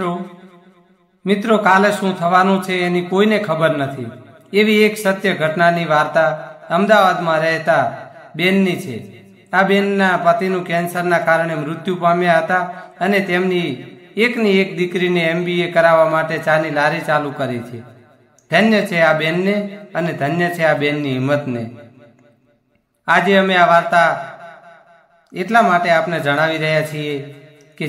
મિત્રો કાલે શું થવાનું છે એની કોઈને ખબર નથી। એવી એક સત્ય ઘટનાની વાર્તા અમદાવાદમાં રહેતા બેનની છે। આ બેનના પતિનું કેન્સરના કારણે મૃત્યુ પામ્યા હતા અને તેમની એકની એક દીકરીને MBA કરાવવા માટે ચાની લારી ચાલુ કરી છે। ધન્ય છે આ બેનને અને ધન્ય છે આ બેનની હિંમતને। આજે અમે આ વાર્તા એટલા માટે આપને જણાવી રહ્યા છીએ કે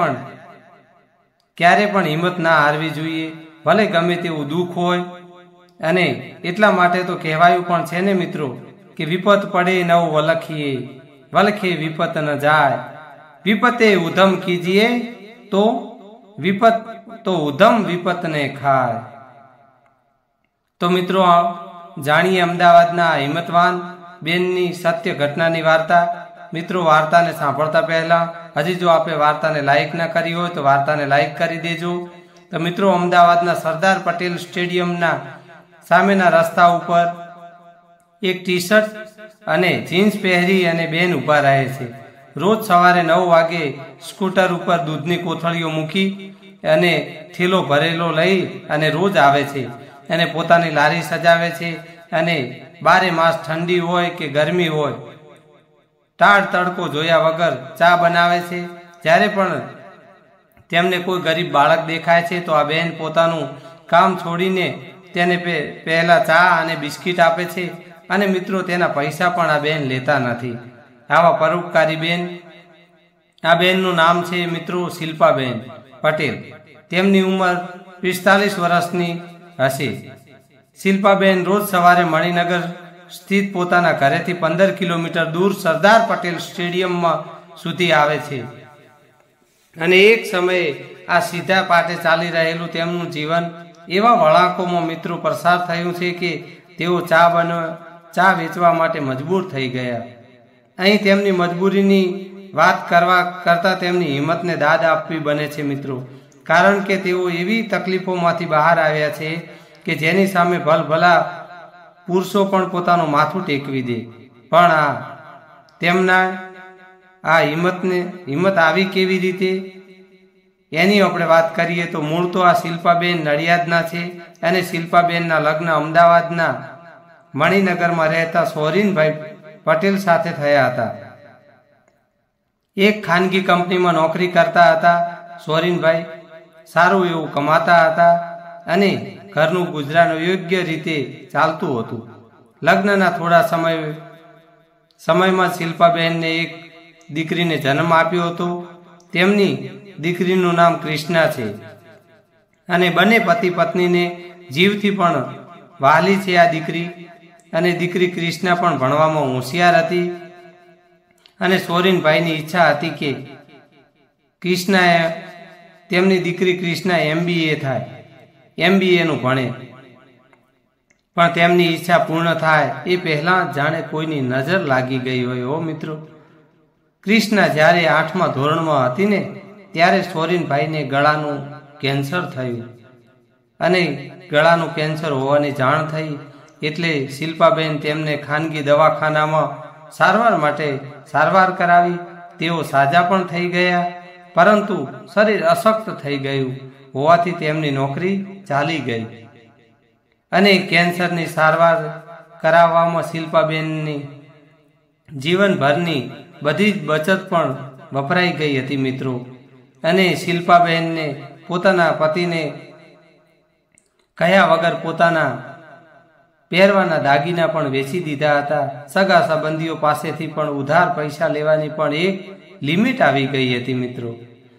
ક્યારે પણ હિંમત ના હારવી જોઈએ, ભલે ગમે તેવું દુઃખ હોય। અને એટલા માટે તો કહેવાયું પણ છે ને મિત્રો કે વિપત પડે નવ વલખીએ, વલખે વિપત ન જાય, વિપતે ઉધમ કીજીએ તો ઉધમ વિપતને ખાય। તો મિત્રો જાણીએ અમદાવાદના હિંમતવાન બેનની સત્ય ઘટનાની વાર્તા। મિત્રો વાર્તાને સાંભળતા પહેલા હજી જો આપે વાર્તાને લાઈક ન કરી હોય તો વાર્તાને લાઈક કરી દેજો। તો મિત્રો અમદાવાદના સરદાર પટેલ સ્ટેડિયમના સામેના રસ્તા ઉપર એક ટી-શર્ટ અને જીન્સ પહેરી અને બેન ઊભા રહે છે। રોજ સવારે 9 વાગે સ્કૂટર ઉપર દૂધની કોથળીઓ મૂકી અને થેલો ભરેલો લઈ અને રોજ આવે છે અને પોતાની લારી સજાવે છે અને 12 માસ ઠંડી હોય કે ગરમી હોય ટાળ તડકો જોયા વગર ચા બનાવે છે। જ્યારે પણ તેમને કોઈ ગરીબ બાળક દેખાય છે તો આ બહેન પોતાનું કામ છોડીને તેને પહેલા ચા અને બિસ્કિટ આપે છે અને મિત્રો તેના પૈસા પણ આ બહેન લેતા નથી। આવા પરોપકારી બેન, આ બહેનનું નામ છે મિત્રો શિલ્પાબેન પટેલ। તેમની ઉંમર 45 વર્ષની હશે। શિલ્પાબેન રોજ સવારે મણિનગર સ્થિત પોતાના ઘરેથી 15 કિલોમીટર દૂર સરદાર પટેલ સ્ટેડિયમમાં સુધી આવે છે અને એક સમયે આ સીધા પાટે ચાલી રહેલું તેમનું જીવન એવા વળાંકોમાં મિત્રો પસાર થયું છે કે તેઓ ચા વેચવા માટે મજબૂર થઈ ગયા। અહીં તેમની મજબૂરીની વાત કરતા તેમની હિંમતને દાદ આપવી બને છે મિત્રો, કારણ કે તેઓ એવી તકલીફોમાંથી બહાર આવ્યા છે કે જેની સામે ભલભલા પુરુષો પણ પોતાનું માથું ટેકવી દે, પણ તેમના આ હિંમત આવી કેવી રીતે એની આપણે વાત કરીએ તો મૂળ તો આ શિલ્પાબેન નડિયાદના છે અને શિલ્પાબેનના લગ્ન અમદાવાદના મણિનગરમાં રહેતા સોરીનભાઈ પટેલ સાથે થયા હતા। એક ખાનગી કંપનીમાં નોકરી કરતા હતા સોરીનભાઈ, સારું એવું કમાતા હતા અને ઘરનું ગુજરાન યોગ્ય રીતે ચાલતું હતું। લગ્નના થોડા સમયમાં શિલ્પાબેનને એક દીકરીને જન્મ આપ્યો હતો। તેમની દીકરીનું નામ કૃષ્ણા છે અને બંને પતિ પત્નીને જીવથી પણ વહાલી છે આ દીકરી। અને દીકરી કૃષ્ણા પણ ભણવામાં હોશિયાર હતી અને સોરીનભાઈની ઈચ્છા હતી કે તેમની દીકરી કૃષ્ણા MBA થાય, MBAનું ભણે, પણ તેમની ઈચ્છા પૂર્ણ થાય એ પહેલા જાણે કોઈની નજર લાગી ગઈ હોય। હો મિત્રો, કૃષ્ણા જ્યારે 8મા ધોરણમાં હતી ને ત્યારે સોરીનભાઈને ગળાનું કેન્સર થયું અને ગળાનું કેન્સર હોવાની જાણ થઈ એટલે શિલ્પાબેન તેમને ખાનગી દવાખાનામાં સારવાર માટે સારવાર કરાવી। તેઓ સાજા પણ થઈ ગયા, પરંતુ શરીર અશક્ત થઈ ગયું હોવાથી તેમની નોકરી ચાલી ગઈ અને કેન્સરની સારવાર કરાવવામાં શિલ્પાબેનની જીવનભરની બધી જ બચત પણ વપરાઈ ગઈ હતી મિત્રો। અને શિલ્પાબેનને પોતાના પતિને કહ્યા વગર પોતાના પહેરવાના દાગીના પણ વેચી દીધા હતા। સગા સંબંધીઓ પાસેથી પણ ઉધાર પૈસા લેવાની પણ એક લિમિટ આવી ગઈ હતી મિત્રો।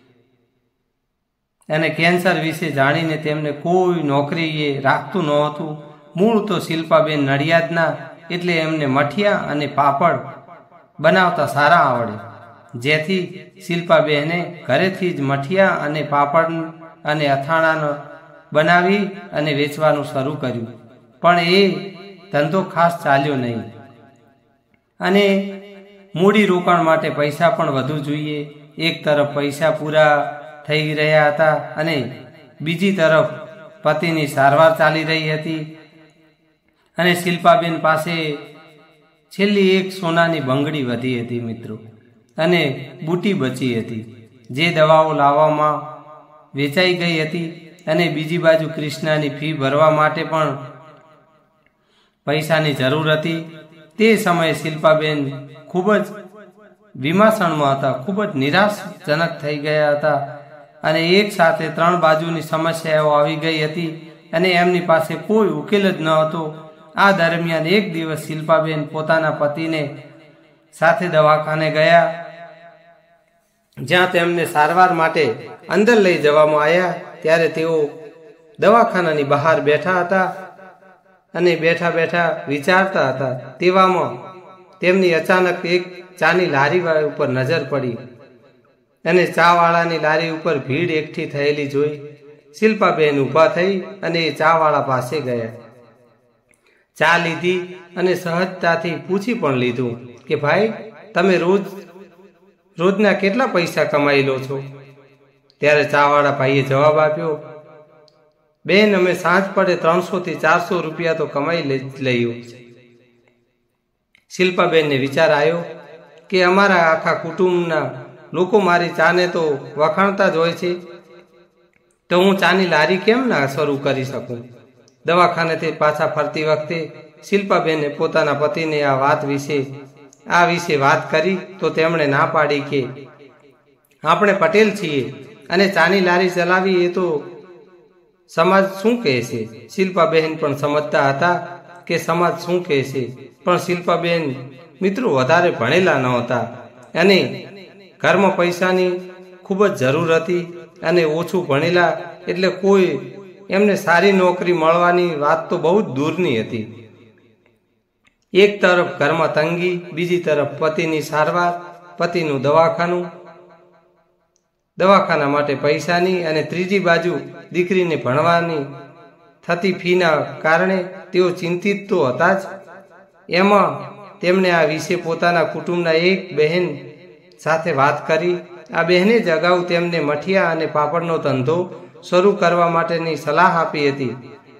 અને કેન્સર વિશે જાણીને તેમને કોઈ નોકરીએ રાખતું નહોતું। મૂળ તો શિલ્પાબેન નડિયાદના એટલે એમને મઠિયા અને પાપડ બનાવતા સારા આવડે, જેથી શિલ્પાબેને ઘરેથી જ મઠિયા અને પાપડ અને અથાણાં બનાવી અને વેચવાનું શરૂ કર્યું, પણ એ ધંધો ખાસ ચાલ્યો નહીં અને મૂડી રોકાણ માટે પૈસા પણ વધુ જોઈએ। એક તરફ પૈસા પૂરા થઈ રહ્યા હતા અને બીજી તરફ પતિની સારવાર ચાલી રહી હતી અને શિલ્પાબેન પાસે છેલ્લી એક સોનાની બંગડી વધી હતી મિત્રો, અને બુટી બચી હતી, જે દવાઓ લાવવામાં વેચાઈ ગઈ હતી અને બીજી બાજુ ક્રિષ્નાની ફી ભરવા માટે પણ પૈસાની જરૂર હતી. તે સમયે શિલ્પાબેન ખૂબ જ વિમાસણમાં હતા, ખૂબ જ નિરાશજનક થઈ ગયા હતા અને એક સાથે 3 બાજુની સમસ્યાઓ આવી ગઈ હતી અને એમની પાસે કોઈ ઉકેલ જ ન હતો. આ દરમિયાન એક દિવસ શિલ્પાબેન પોતાના પતિને સાથે દવાખાને ગયા, જ્યાં તેમને સારવાર માટે અંદર લઈ જવામાં આવ્યા. ત્યારે તેઓ દવાખાનાની બહાર બેઠા હતા અને બેઠા બેઠા વિચારતા હતા. તેવામાં તેમની અચાનક એક ચાની લારી ઉપર નજર પડી અને ચાવાળાની લારી ઉપર ભીડ એકઠી થયેલી જોઈ શિલ્પાબેન ઊભા થઈ અને એ ચાવાળા પાસે ગયા. ચા લીધી અને સહજતાથી પૂછી પણ લીધું કે ભાઈ, તમે રોજના કેટલા પૈસા કમાઈ લો છો? ત્યારે ચાવાળા ભાઈએ જવાબ આપ્યો, બેન, અમે સાંજ પડે 300 થી 400 રૂપિયા તો કમાઈ લઈએ. શિલ્પાબેનને વિચાર આવ્યો કે અમારા આખા કુટુંબના લોકો મારી ચાને તો વખાણતા જ હોય છે, તો હું ચાની લારી કેમ ના શરૂ કરી શકું? દવાખાનેથી પાછા ફરતી વખતે શિલ્પાબેને પોતાના પતિને આ વિશે વાત કરી તો તેમણે ના પાડી કે આપણે પટેલ છીએ અને ચાની લારી ચલાવી એ તો સમાજ શું કહેશે. શિલ્પાબેન પણ સમજતા હતા કે સમાજ શું કહેશે, પણ શિલ્પાબેન મિત્રો વધારે ભણેલા નહોતા અને ઘરમાં પૈસાની ખૂબ જ જરૂર હતી અને ઓછું ભણેલા એટલે કોઈ એમને સારી નોકરી મળવાની વાત તો બહુ જ દૂરની હતી. એક તરફ ઘરમાં તંગી, બીજી તરફ પતિની સારવાર, પતિનું દવાખાના માટે પૈસાની અને ત્રીજી બાજુ દીકરીને ભણવાની થતી ફીના કારણે તેઓ ચિંતિત તો હતા જ. એમાં તેમણે આ વિશે પોતાના કુટુંબના એક બહેન સાથે વાત કરી. આ બહેને જ અગાઉ તેમને મઠિયા અને પાપડનો ધંધો શરૂ કરવા માટેની સલાહ આપી હતી.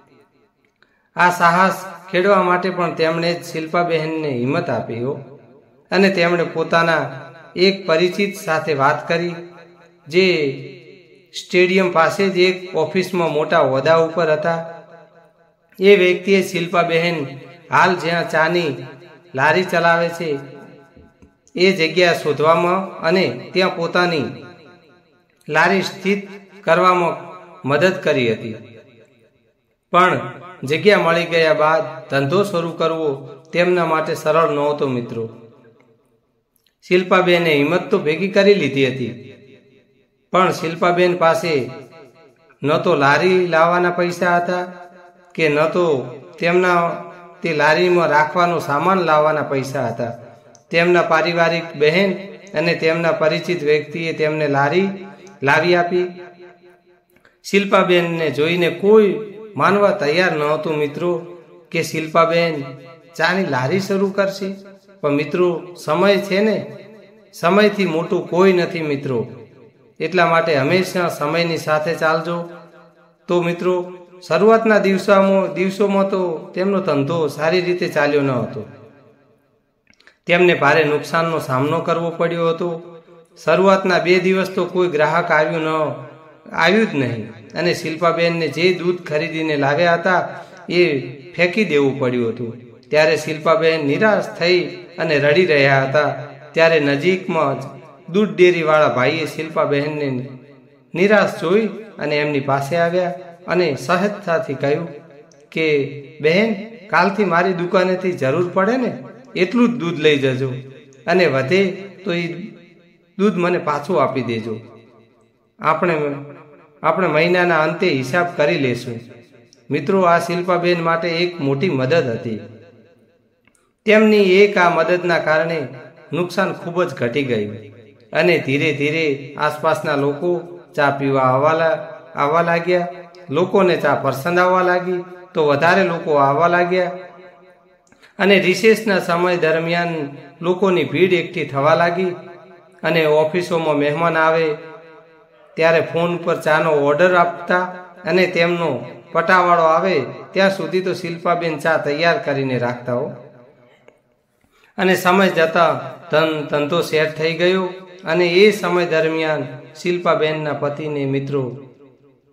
આ સાહસ ખેડવા માટે પણ તેમણે જ શિલ્પાબહેનને હિંમત આપી અને તેમણે પોતાના એક પરિચિત સાથે વાત કરી, જે સ્ટેડિયમ પાસે જ એક ઓફિસમાં મોટા હોદ્દા ઉપર હતા. એ વ્યક્તિએ શિલ્પાબહેન હાલ જ્યાં ચાની લારી ચલાવે છે એ જગ્યા શોધવામાં અને ત્યાં પોતાની લારી સ્થિત કરવામાં મદદ કરી હતી. પણ જગ્યા મળી ગયા બાદ ધંધો શરૂ કરવો તેમના માટે સરળ નહોતો. મિત્રો, શિલ્પાબેને હિંમત તો ભેગી કરી લીધી હતી, પણ શિલ્પાબેન પાસે ન તો લારી લાવવાના પૈસા હતા કે ન તો તેમના તે લારીમાં રાખવાનો સામાન લાવવાના પૈસા હતા. તેમના પારિવારિક બહેન અને તેમના પરિચિત વ્યક્તિએ તેમને લારી લાવી આપી. શિલ્પાબેનને જોઈને કોઈ માનવા તૈયાર નહોતું મિત્રો કે શિલ્પાબેન ચાની લારી શરૂ કરશે. પણ મિત્રો, સમય છે ને, સમયથી મોટું કોઈ નથી મિત્રો. એટલા માટે હંમેશા સમયની સાથે ચાલજો. તો મિત્રો, શરૂઆતના દિવસોમાં તો તેમનો ધંધો સારી રીતે ચાલ્યો ન હતો. તેમને ભારે નુકસાનનો સામનો કરવો પડ્યો હતો. શરૂઆતના 2 દિવસ તો કોઈ ગ્રાહક આવ્યું જ નહીં અને શિલ્પાબેનને જે દૂધ ખરીદીને લાવ્યા હતા એ ફેંકી દેવું પડ્યું હતું. ત્યારે શિલ્પાબેન નિરાશ થઈ અને રડી રહ્યા હતા. ત્યારે નજીકમાં જ દૂધ ડેરીવાળા ભાઈએ શિલ્પાબહેનને નિરાશ જોઈ અને એમની પાસે આવ્યા અને સહજતાથી કહ્યું કે બહેન, કાલથી મારી દુકાનેથી જરૂર પડે ને એટલું જ દૂધ લઈ જજો અને વધે તો એ દૂધ મને પાછું આપી દેજો. આપણે મહિનાના અંતે હિસાબ કરી લેશું. મિત્રો, આ શિલ્પાબેન માટે એક મોટી મદદ હતી. તેમની એક આ મદદના કારણે નુકસાન ખૂબ જ ઘટી ગયું અને ધીરે ધીરે આસપાસના લોકો ચા પીવા આવવા લાગ્યા. લોકોને ચા પસંદ આવવા લાગી તો વધારે લોકો આવવા લાગ્યા અને રિસેસના સમય દરમિયાન લોકોની ભીડ એકઠી થવા લાગી અને ઓફિસોમાં મહેમાન આવે ત્યારે ફોન પર ચાનો ઓર્ડર આપતા અને તેમનો પટાવાળો આવે ત્યાં સુધી તો શિલ્પાબેન ચા તૈયાર કરીને રાખતા અને સમય જતાં ધંધો સેટ થઈ ગયો અને એ સમય દરમિયાન શિલ્પાબેનના પતિને મિત્રો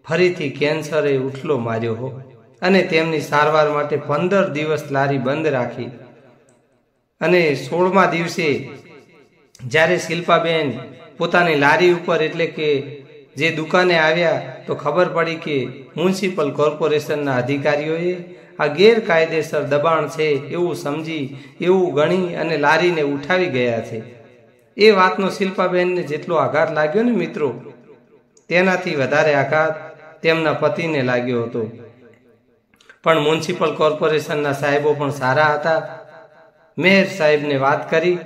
ફરીથી કેન્સરે ઉથલો માર્યો હો અને તેમની સારવાર માટે 15 દિવસ લારી બંધ રાખી અને 16મા દિવસે જ્યારે શિલ્પાબેન પોતાની લારી ઉપર એટલે કે જે દુકાને આવ્યા તો ખબર પડી કે મ્યુનિસિપલ કોર્પોરેશનના અધિકારીઓએ આ ગેરકાયદેસર દબાણ છે એવું સમજી એવું ગણી અને લારીને ઉઠાવી ગયા છે। એ વાતનો શિલ્પાબેનને જેટલો આઘાત લાગ્યો ને મિત્રો, તેનાથી વધારે આઘાત તેમના પતિને લાગ્યો હતો। પણ મ્યુનિસિપલ કોર્પોરેશનના સાહેબો પણ સારા હતા। મેયર સાહેબને વાત કરી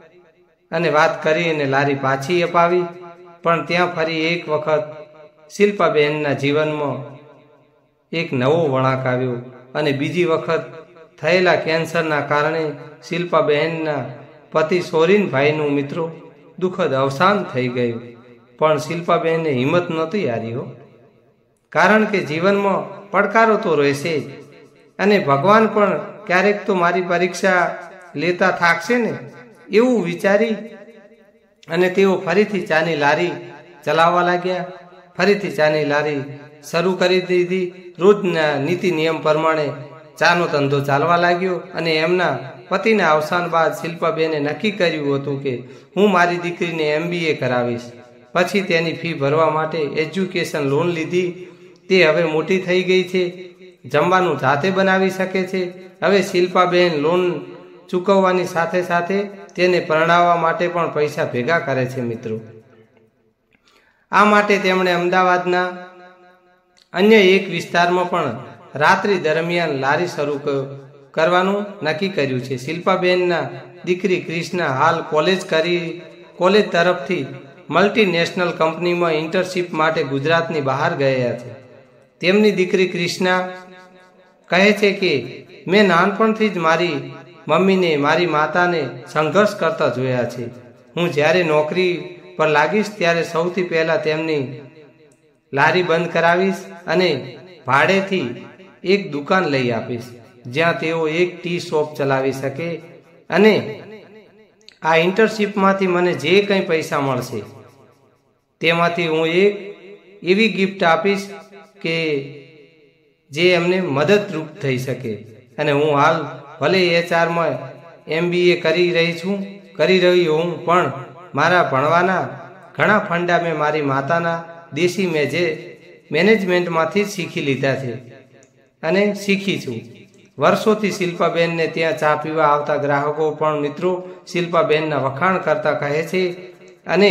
અને લારી પાછી અપાવી। પણ ત્યાં ફરી એક વખત શિલ્પાબેનના જીવનમાં એક નવો વળાંક આવ્યો અને બીજી વખત થયેલા કેન્સરના કારણે શિલ્પાબેનના પતિ સોરીનભાઈનું મિત્રો દુઃખદ અવસાન થઈ ગયું। પણ શિલ્પાબેનને હિંમત નહોતી હારી હો, કારણ કે જીવનમાં પડકારો તો રહેશે જ અને ભગવાન પણ ક્યારેક તો મારી પરીક્ષા લેતા થાકશે ને એવું વિચારી અને તેઓ ફરીથી ચાની લારી ચલાવવા લાગ્યા। ફરીથી ચાની લારી શરૂ કરી દીધી। રોજના નીતિ નિયમ પ્રમાણે ચાનો ધંધો ચાલવા લાગ્યો અને એમના પતિના અવસાન બાદ શિલ્પાબેને નક્કી કર્યું હતું કે હું મારી દીકરીને MBA કરાવીશ। પછી તેની ફી ભરવા માટે એજ્યુકેશન લોન લીધી। તે હવે મોટી થઈ ગઈ છે, જમવાનું જાતે બનાવી શકે છે। હવે શિલ્પાબેન લોન ચૂકવવાની સાથે સાથે તેને પરણાવવા માટે પણ પૈસા ભેગા કરે છે મિત્રો। આ માટે તેમણે અમદાવાદના અન્ય એક વિસ્તારમાં પણ રાત્રિ દરમિયાન લારી શરૂ કરવાનું નક્કી કર્યું છે। શિલ્પાબેનના દીકરી ક્રિષ્ના હાલ કોલેજ તરફથી મલ્ટીનેશનલ કંપનીમાં ઇન્ટર્નશીપ માટે ગુજરાતની બહાર ગયા છે। તેમની દીકરી ક્રિષ્ના કહે છે કે મેં નાનપણથી જ મારી મમ્મીને મારી માતાને સંઘર્ષ કરતા જોયા છે। હું જ્યારે નોકરી પર લાગીશ ત્યારે સૌથી પહેલાં તેમની લારી બંધ કરાવીશ અને ભાડેથી એક દુકાન લઈ આપીશ જ્યાં તેઓ એક ટી શોપ ચલાવી શકે અને આ ઇન્ટર્નશીપમાંથી મને જે કંઈ પૈસા મળશે તેમાંથી હું એક એવી ગિફ્ટ આપીશ કે જે એમને મદદરૂપ થઈ શકે। અને હું હાલ ભલે HRમાં MBA કરી રહી હું, પણ મારા ભણવાના ઘણા ફંડા મેં મારી માતાના દેશી મેનેજમેન્ટમાંથી જ શીખી લીધા છે અને શીખી છું। વર્ષોથી શિલ્પાબેનને ત્યાં ચા પીવા આવતા ગ્રાહકો પણ મિત્રો શિલ્પાબેનના વખાણ કરતા કહે છે। અને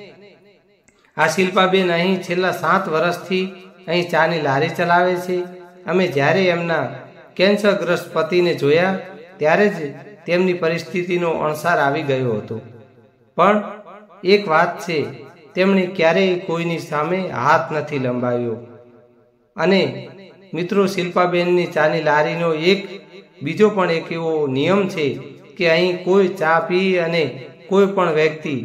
આ શિલ્પાબેન અહીં છેલ્લા 7 વર્ષથી અહીં ચાની લારી ચલાવે છે। અમે જ્યારે એમના કેન્સરગ્રસ્ત પતિને જોયા ત્યારે જ તેમની પરિસ્થિતિનો અણસાર આવી ગયો હતો। પણ એક વાત છે, તેમણે ક્યારેય કોઈની સામે હાથ નથી લંબાવ્યો। અને મિત્રો શિલ્પાબેનની ચાની લારીનો બીજો પણ એક એવો નિયમ છે કે અહીં કોઈ ચા પી અને કોઈ પણ વ્યક્તિ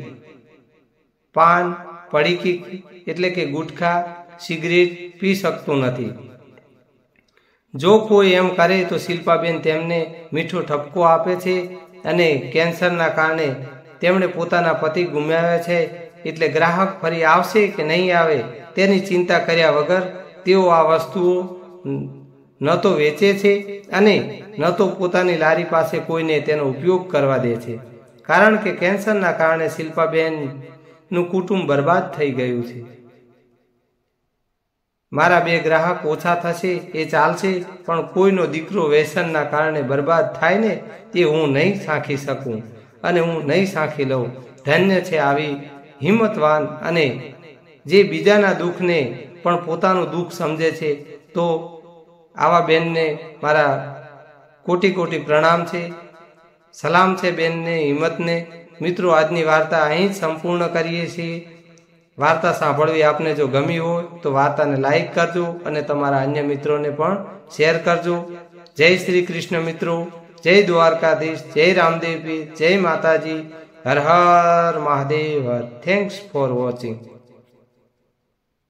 પાન, પડીકી એટલે કે ગુટખા, સિગરેટ પી શકતો નથી। જો કોઈ એમ કરે તો શિલ્પાબેન તેમને મીઠો ઠપકો આપે છે અને કેન્સરના કારણે તેમણે પોતાના પતિ ગુમાવ્યા છે એટલે ગ્રાહક ફરી આવશે કે નહીં આવે તેની ચિંતા કર્યા વગર તેઓ આ વસ્તુઓ ન તો વેચે છે અને ન તો પોતાની લારી પાસે કોઈને તેનો ઉપયોગ કરવા દે છે, કારણ કે કેન્સરના કારણે શિલ્પાબેનનું કુટુંબ બરબાદ થઈ ગયું છે। મારા 2 ગ્રાહક ઓછા થશે એ ચાલશે, પણ કોઈનો દીકરો વ્યસનના કારણે બરબાદ થાય ને એ હું નહીં સાંખી શકું અને હું નહીં સાંખી લઉં। ધન્ય છે આવી હિંમતવાન અને જે બીજાના દુઃખને પણ પોતાનું દુઃખ સમજે છે। તો આવા બેનને મારા કોટી કોટી પ્રણામ છે, સલામ છે બેનને, હિંમતને। મિત્રો આજની વાર્તા અહીં જ સંપૂર્ણ કરીએ છીએ। વાર્તા સાંભળવી આપને જો ગમી હોય તો વાર્તાને લાઈક કરજો અને તમારા અન્ય મિત્રોને પણ શેર કરજો। જય શ્રી કૃષ્ણ મિત્રો, જય દ્વારકાધીશ, જય રામદેવ પીર, જય માતાજી, હર હર મહાદેવ હર। Thanks for watching.